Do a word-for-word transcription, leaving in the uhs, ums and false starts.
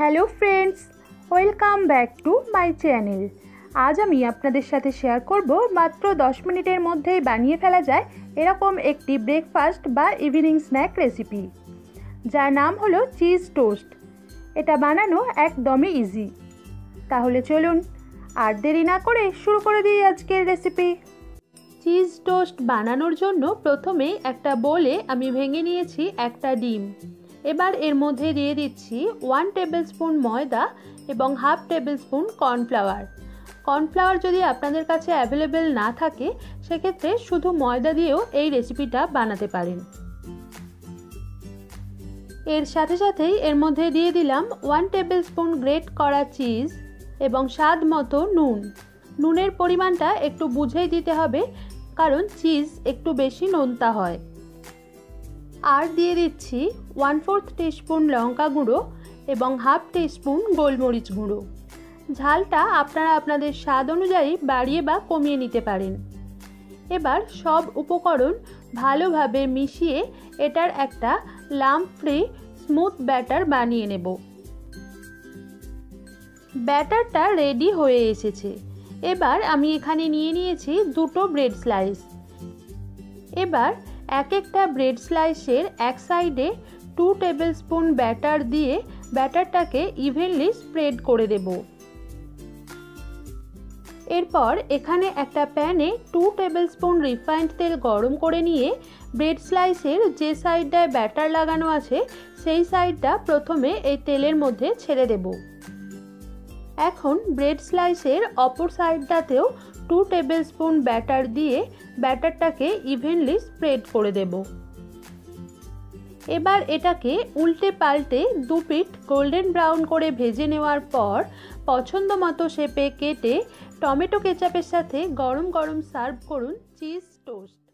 Hello friends, welcome back to my channel. আজ আমি আপনাদের সাথে শেয়ার করব মাত্র দশ মিনিটের মধ্যেই বানিয়ে ফেলা যায় এরকম একটি ব্রেকফাস্ট বা ইভিনিং স্ন্যাক রেসিপি, যার নাম হলো চিজ টোস্ট। এটা বানানো একদমই ইজি। তাহলে চলুন আর দেরি না করে শুরু করে দিই আজকের রেসিপি। চিজ টোস্ট বানানোর জন্য প্রথমে একটা বোলে আমি ভেঙে নিয়েছি একটা ডিম। এবার এর মধ্যে দিয়ে দিচ্ছি ওয়ান টেবিল স্পুন ময়দা এবং half tablespoon cornflour. Cornflour যদি আপনাদের কাছে অ্যাভেলেবেল না থাকে সেক্ষেত্রে শুধু ময়দা দিয়েও এই রেসিপিটা বানাতে পারেন। এর সাথে সাথেই এর মধ্যে দিয়ে দিলাম ওয়ান টেবিল স্পুন গ্রেট করা চিজ এবং স্বাদ মতো নুন। নুনের পরিমাণটা একটু বুঝেই দিতে হবে, কারণ চিজ একটু বেশি নোনতা হয়। আর দিয়ে দিচ্ছি ওয়ান ফোর্থ টিস্পুন লঙ্কা গুঁড়ো এবং হাফ টিস্পুন গোলমরিচ গুঁড়ো। ঝালটা আপনারা আপনাদের স্বাদ অনুযায়ী বাড়িয়ে বা কমিয়ে নিতে পারেন। এবার সব উপকরণ ভালোভাবে মিশিয়ে এটার একটা লাম্প ফ্রি স্মুথ ব্যাটার বানিয়ে নেব। ব্যাটারটা রেডি হয়ে এসেছে। এবার আমি এখানে নিয়ে নিয়েছি দুটো ব্রেড স্লাইস। এবার এক একটা ব্রেড স্লাইসের এক সাইডে টু টেবিল স্পুন ব্যাটার দিয়ে ব্যাটারটাকে ইভেনলি স্প্রেড করে দেব। এরপর এখানে একটা প্যানে টু টেবিল স্পুন রিফাইন্ড তেল গরম করে নিয়ে ব্রেড স্লাইসের যে সাইডটায় ব্যাটার লাগানো আছে সেই সাইডটা প্রথমে এই তেলের মধ্যে ছেড়ে দেব। এখন ব্রেড স্লাইসের অপর সাইডটাতেও টু টেবিল স্পুন ব্যাটার দিয়ে ব্যাটারটাকে ইভেনলি স্প্রেড করে দেব। এবার এটাকে উল্টে পাল্টে দু পিঠ গোল্ডেন ব্রাউন করে ভেজে নেওয়ার পর পছন্দ মতো শেপে কেটে টমেটো কেচাপের সাথে গরম গরম সার্ভ করুন চিজ টোস্ট।